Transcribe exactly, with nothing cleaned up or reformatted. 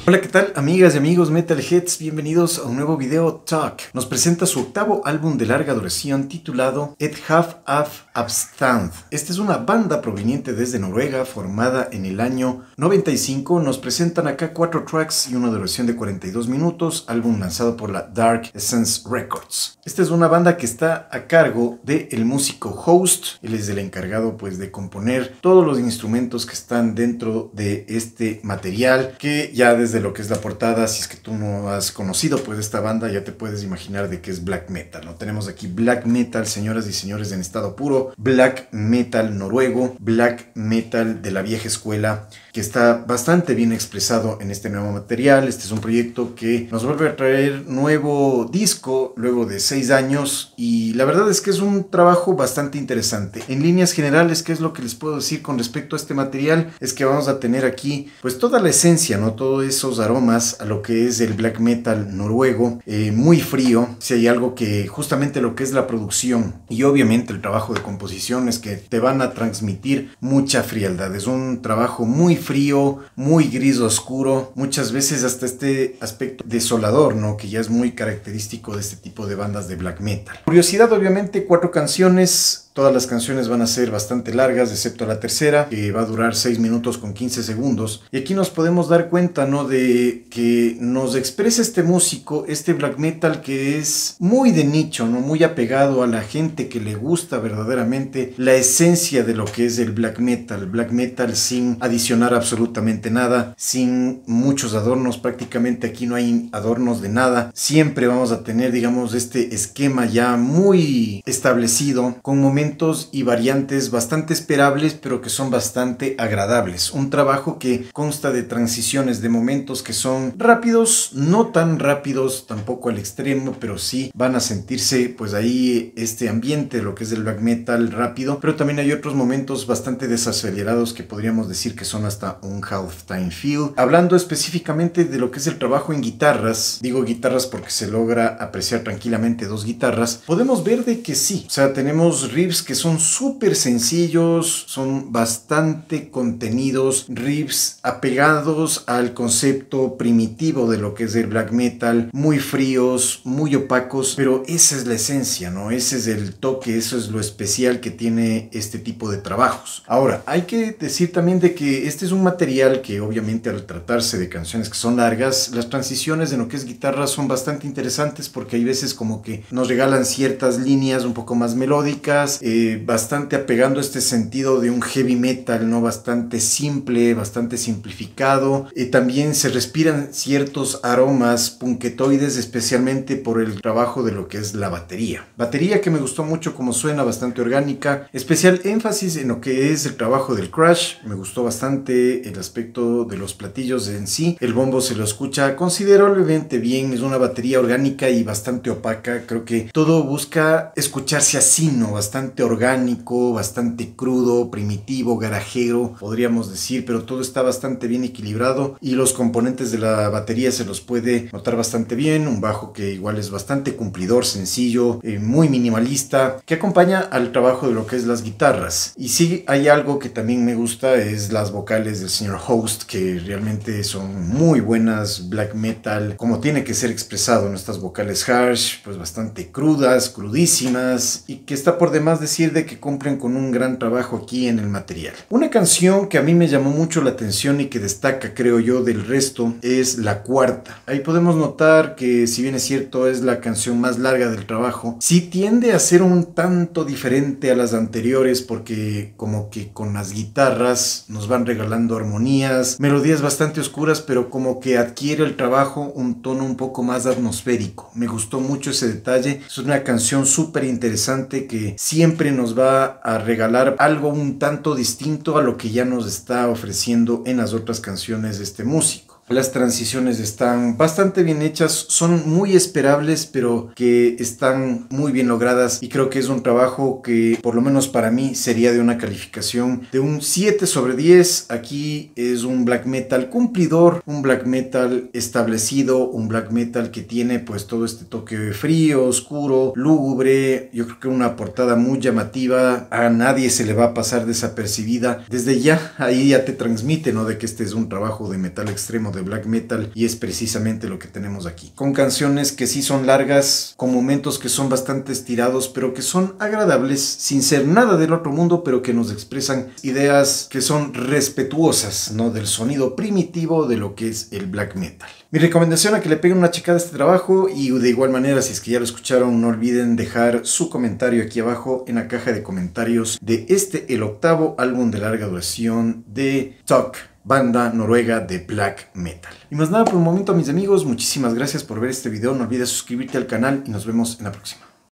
Hola, ¿qué tal, amigas y amigos Metalheads? Bienvenidos a un nuevo video talk. Nos presenta su octavo álbum de larga duración titulado Et Half af Abstand. Esta es una banda proveniente desde Noruega, formada en el año noventa y cinco. Nos presentan acá cuatro tracks y una duración de cuarenta y dos minutos, álbum lanzado por la Dark Essence Records. Esta es una banda que está a cargo del músico Host. Él es el encargado pues de componer todos los instrumentos que están dentro de este material, que ya desde lo que es la portada, si es que tú no has conocido pues esta banda, ya te puedes imaginar de qué es black metal, ¿no? Tenemos aquí black metal, señoras y señores, en estado puro, black metal noruego, black metal de la vieja escuela, que está bastante bien expresado en este nuevo material. Este es un proyecto que nos vuelve a traer nuevo disco luego de seis años, y la verdad es que es un trabajo bastante interesante. En líneas generales, ¿qué es lo que les puedo decir con respecto a este material? Es que vamos a tener aquí pues toda la esencia, ¿no? Todos esos aromas a lo que es el black metal noruego, eh, muy frío. Si hay algo que justamente lo que es la producción y obviamente el trabajo de composición es que te van a transmitir mucha frialdad. Es un trabajo muy frío, muy gris oscuro, muchas veces hasta este aspecto desolador, ¿no? Que ya es muy característico de este tipo de bandas de black metal. Curiosidad, obviamente, cuatro canciones. Todas las canciones van a ser bastante largas, excepto la tercera, que va a durar seis minutos con quince segundos. Y aquí nos podemos dar cuenta, ¿no? De que nos expresa este músico, este black metal que es muy de nicho, ¿no? Muy apegado a la gente que le gusta verdaderamente la esencia de lo que es el black metal. Black metal sin adicionar absolutamente nada, sin muchos adornos. Prácticamente aquí no hay adornos de nada. Siempre vamos a tener, digamos, este esquema ya muy establecido, con momentos y variantes bastante esperables, pero que son bastante agradables. Un trabajo que consta de transiciones, de momentos que son rápidos, no tan rápidos tampoco al extremo, pero sí van a sentirse pues ahí este ambiente, lo que es el black metal rápido, pero también hay otros momentos bastante desacelerados que podríamos decir que son hasta un halftime feel. Hablando específicamente de lo que es el trabajo en guitarras, digo guitarras porque se logra apreciar tranquilamente dos guitarras, podemos ver de que sí, o sea, tenemos riffs que son súper sencillos, son bastante contenidos, riffs apegados al concepto primitivo de lo que es el black metal, muy fríos, muy opacos, pero esa es la esencia, ¿no? Ese es el toque, eso es lo especial que tiene este tipo de trabajos. Ahora, hay que decir también de que este es un material que obviamente al tratarse de canciones que son largas, las transiciones en lo que es guitarra son bastante interesantes, porque hay veces como que nos regalan ciertas líneas un poco más melódicas, Eh, bastante apegando este sentido de un heavy metal, ¿no? Bastante simple, bastante simplificado. Eh, también se respiran ciertos aromas punketoides, especialmente por el trabajo de lo que es la batería. Batería que me gustó mucho como suena, bastante orgánica. Especial énfasis en lo que es el trabajo del crash. Me gustó bastante el aspecto de los platillos en sí. El bombo se lo escucha considerablemente bien. Es una batería orgánica y bastante opaca. Creo que todo busca escucharse así, ¿no? Bastante orgánico, bastante crudo, primitivo, garajero, podríamos decir, pero todo está bastante bien equilibrado y los componentes de la batería se los puede notar bastante bien. Un bajo que igual es bastante cumplidor, sencillo, eh, muy minimalista, que acompaña al trabajo de lo que es las guitarras. Y sí, hay algo que también me gusta, es las vocales del señor Host, que realmente son muy buenas, black metal, como tiene que ser expresado en estas vocales harsh, pues bastante crudas, crudísimas, y que está por demás decir de que cumplen con un gran trabajo aquí en el material. Una canción que a mí me llamó mucho la atención y que destaca, creo yo, del resto es la cuarta. Ahí podemos notar que, si bien es cierto, es la canción más larga del trabajo, sí tiende a ser un tanto diferente a las anteriores, porque como que con las guitarras nos van regalando armonías, melodías bastante oscuras, pero como que adquiere el trabajo un tono un poco más atmosférico. Me gustó mucho ese detalle. Es una canción súper interesante que siempre nos va a regalar algo un tanto distinto a lo que ya nos está ofreciendo en las otras canciones de este músico. Las transiciones están bastante bien hechas, son muy esperables, pero que están muy bien logradas, y creo que es un trabajo que por lo menos para mí sería de una calificación de un siete sobre diez. Aquí es un black metal cumplidor, un black metal establecido, un black metal que tiene pues todo este toque frío, oscuro, lúgubre. Yo creo que una portada muy llamativa, a nadie se le va a pasar desapercibida. Desde ya, ahí ya te transmite, ¿no?, de que este es un trabajo de metal extremo de de black metal, y es precisamente lo que tenemos aquí. Con canciones que sí son largas, con momentos que son bastante estirados, pero que son agradables, sin ser nada del otro mundo, pero que nos expresan ideas que son respetuosas, ¿no?, del sonido primitivo de lo que es el black metal. Mi recomendación a que le peguen una checada a este trabajo, y de igual manera, si es que ya lo escucharon, no olviden dejar su comentario aquí abajo en la caja de comentarios de este, el octavo álbum de larga duración de Talk, banda noruega de black metal. Y más nada por el momento, mis amigos, muchísimas gracias por ver este video. No olvides suscribirte al canal y nos vemos en la próxima.